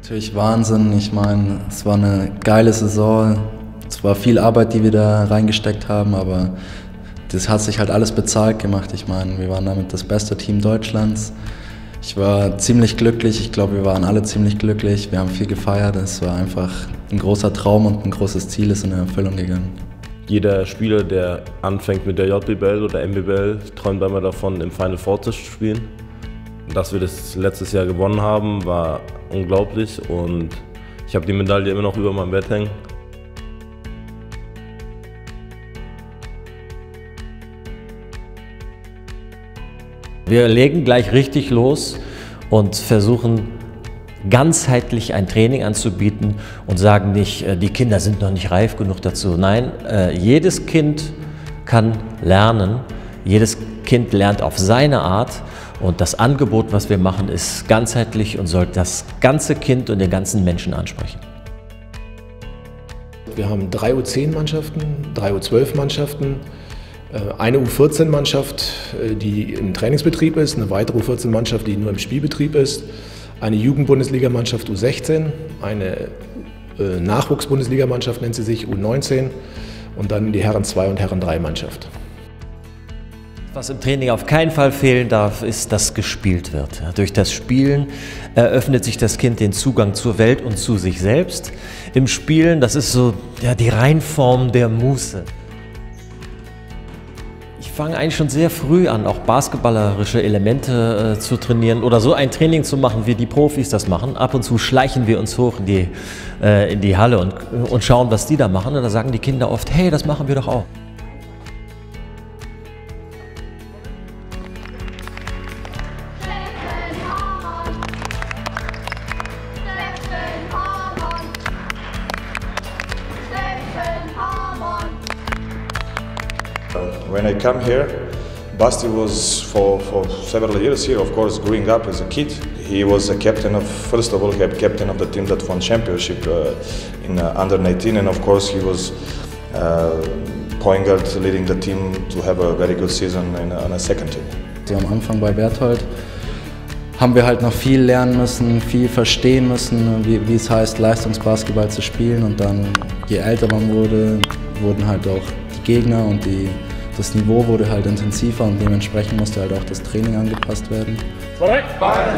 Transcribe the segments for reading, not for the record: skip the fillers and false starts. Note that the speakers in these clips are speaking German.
Natürlich Wahnsinn. Ich meine, es war eine geile Saison. Es war viel Arbeit, die wir da reingesteckt haben, aber das hat sich halt alles bezahlt gemacht. Ich meine, wir waren damit das beste Team Deutschlands. Ich war ziemlich glücklich. Ich glaube, wir waren alle ziemlich glücklich. Wir haben viel gefeiert. Es war einfach ein großer Traum und ein großes Ziel ist in Erfüllung gegangen. Jeder Spieler, der anfängt mit der JBL oder MBBL, träumt einmal davon, im Final Four zu spielen. Dass wir das letztes Jahr gewonnen haben, war unglaublich und ich habe die Medaille immer noch über meinem Bett hängen. Wir legen gleich richtig los und versuchen ganzheitlich ein Training anzubieten und sagen nicht, die Kinder sind noch nicht reif genug dazu. Nein, jedes Kind kann lernen, jedes Kind lernt auf seine Art und das Angebot, was wir machen, ist ganzheitlich und soll das ganze Kind und den ganzen Menschen ansprechen. Wir haben 3 U10-Mannschaften, 3 U12-Mannschaften, eine U14-Mannschaft, die im Trainingsbetrieb ist, eine weitere U14-Mannschaft, die nur im Spielbetrieb ist, eine Jugendbundesligamannschaft U16, eine Nachwuchsbundesligamannschaft nennt sie sich U19 und dann die Herren 2 und Herren 3 Mannschaft. Was im Training auf keinen Fall fehlen darf, ist, dass gespielt wird. Durch das Spielen eröffnet sich das Kind den Zugang zur Welt und zu sich selbst. Im Spielen, das ist so die Reinform der Muße. Ich fange eigentlich schon sehr früh an, auch basketballerische Elemente zu trainieren oder so ein Training zu machen, wie die Profis das machen. Ab und zu schleichen wir uns hoch in die Halle und schauen, was die da machen. Und da sagen die Kinder oft, hey, das machen wir doch auch. When I come here, Basti was for several years here, of course, growing up as a kid. He was a captain of, first of all, captain of the team that won championship in under 19, and of course he was point guard leading the team to have a very good season on a second team. So am Anfang bei Berthold haben wir halt noch viel lernen müssen, viel verstehen müssen, wie es heißt, Leistungsbasketball zu spielen. Und dann, je älter man wurde, wurden halt auch die Gegner und das Niveau wurde halt intensiver und dementsprechend musste halt auch das Training angepasst werden. Beine.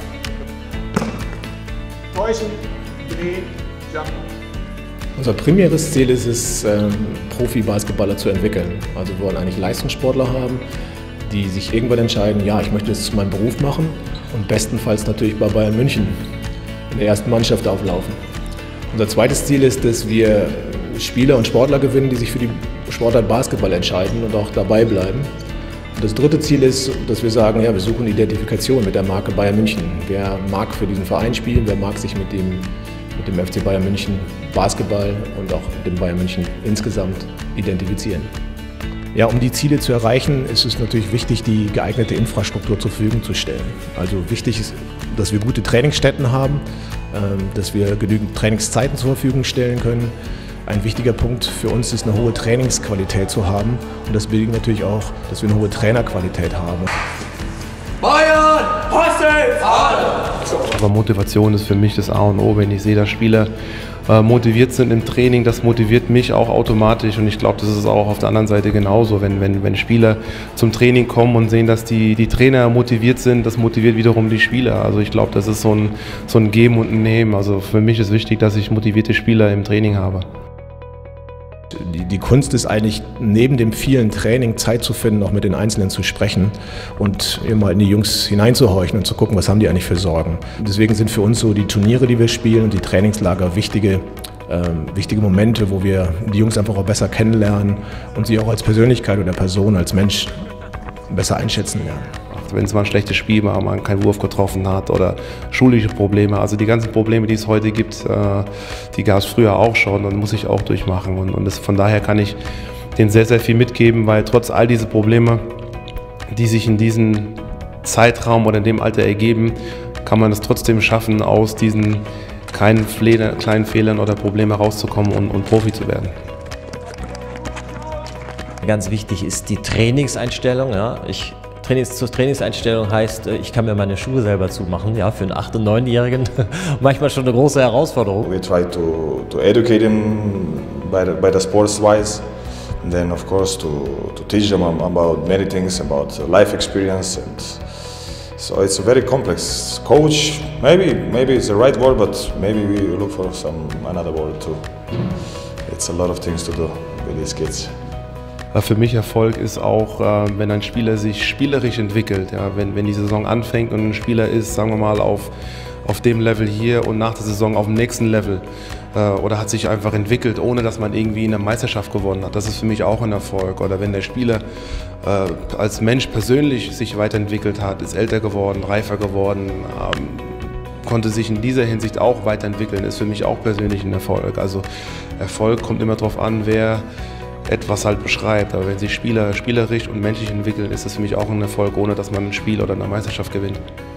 Täuschen, drehen, jumpen. Unser primäres Ziel ist es, Profi-Basketballer zu entwickeln. Also wir wollen eigentlich Leistungssportler haben, die sich irgendwann entscheiden, ja, ich möchte das zu meinem Beruf machen und bestenfalls natürlich bei Bayern München in der ersten Mannschaft auflaufen. Unser zweites Ziel ist, dass wir Spieler und Sportler gewinnen, die sich für die Sportart Basketball entscheiden und auch dabei bleiben. Und das dritte Ziel ist, dass wir sagen, ja, wir suchen Identifikation mit der Marke Bayern München. Wer mag für diesen Verein spielen, wer mag sich mit dem FC Bayern München Basketball und auch mit dem Bayern München insgesamt identifizieren. Ja, um die Ziele zu erreichen, ist es natürlich wichtig, die geeignete Infrastruktur zur Verfügung zu stellen. Also wichtig ist, dass wir gute Trainingsstätten haben, dass wir genügend Trainingszeiten zur Verfügung stellen können. Ein wichtiger Punkt für uns ist, eine hohe Trainingsqualität zu haben. Und das bedingt natürlich auch, dass wir eine hohe Trainerqualität haben. Bayern, Hostel, Aber Motivation ist für mich das A und O. Wenn ich sehe, dass Spieler motiviert sind im Training, das motiviert mich auch automatisch. Und ich glaube, das ist auch auf der anderen Seite genauso. Wenn Spieler zum Training kommen und sehen, dass die Trainer motiviert sind, das motiviert wiederum die Spieler. Also ich glaube, das ist so ein Geben und ein Nehmen. Also für mich ist wichtig, dass ich motivierte Spieler im Training habe. Die Kunst ist eigentlich, neben dem vielen Training Zeit zu finden, auch mit den Einzelnen zu sprechen und immer in die Jungs hineinzuhorchen und zu gucken, was haben die eigentlich für Sorgen. Deswegen sind für uns so die Turniere, die wir spielen und die Trainingslager wichtige Momente, wo wir die Jungs einfach auch besser kennenlernen und sie auch als Persönlichkeit oder Person, als Mensch besser einschätzen lernen. Wenn es mal ein schlechtes Spiel war, man keinen Wurf getroffen hat oder schulische Probleme. Also die ganzen Probleme, die es heute gibt, die gab es früher auch schon und muss ich auch durchmachen. Und von daher kann ich denen sehr, sehr viel mitgeben, weil trotz all diese Probleme, die sich in diesem Zeitraum oder in dem Alter ergeben, kann man es trotzdem schaffen, aus diesen kleinen Fehlern oder Problemen rauszukommen und Profi zu werden. Ganz wichtig ist die Trainingseinstellung. Ja. Ich zur Trainingseinstellung heißt, ich kann mir meine Schuhe selber zumachen, ja, für einen 8- und 9-Jährigen manchmal schon eine große Herausforderung. We try to educate them by the sports wise, and then of course to teach them about many things, about life experience, and so it's a very complex. Coach, maybe it's the right word, but maybe we look for another word too. It's a lot of things to do with these kids. Für mich Erfolg ist auch, wenn ein Spieler sich spielerisch entwickelt. Ja, wenn die Saison anfängt und ein Spieler ist, sagen wir mal, auf dem Level hier und nach der Saison auf dem nächsten Level oder hat sich einfach entwickelt, ohne dass man irgendwie eine Meisterschaft gewonnen hat. Das ist für mich auch ein Erfolg. Oder wenn der Spieler als Mensch persönlich sich weiterentwickelt hat, ist älter geworden, reifer geworden, konnte sich in dieser Hinsicht auch weiterentwickeln, ist für mich auch persönlich ein Erfolg. Also Erfolg kommt immer darauf an, wer etwas halt beschreibt. Aber wenn sich Spieler spielerisch und menschlich entwickeln, ist das für mich auch ein Erfolg, ohne dass man ein Spiel oder eine Meisterschaft gewinnt.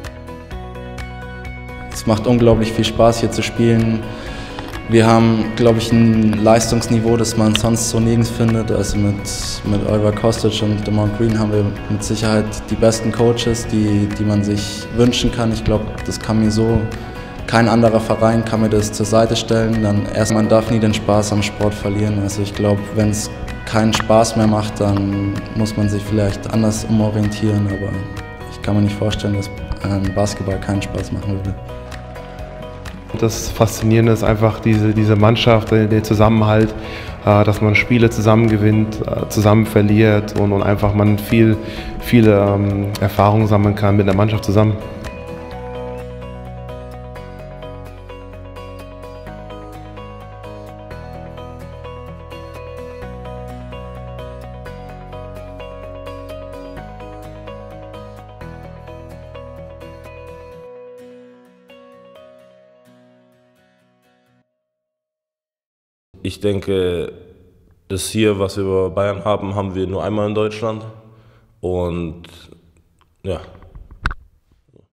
Es macht unglaublich viel Spaß, hier zu spielen. Wir haben, glaube ich, ein Leistungsniveau, das man sonst so nirgends findet. Also mit Oliver Kostic und Demond Green haben wir mit Sicherheit die besten Coaches, die man sich wünschen kann. Ich glaube, das kann mir so kein anderer Verein kann mir das zur Seite stellen. Dann erst, man darf nie den Spaß am Sport verlieren. Also ich glaube, wenn es keinen Spaß mehr macht, dann muss man sich vielleicht anders umorientieren. Aber ich kann mir nicht vorstellen, dass Basketball keinen Spaß machen würde. Das Faszinierende ist einfach diese Mannschaft, der Zusammenhalt, dass man Spiele zusammen gewinnt, zusammen verliert und einfach man viele Erfahrungen sammeln kann mit der Mannschaft zusammen. Ich denke, das hier, was wir bei Bayern haben, haben wir nur einmal in Deutschland. Und ja,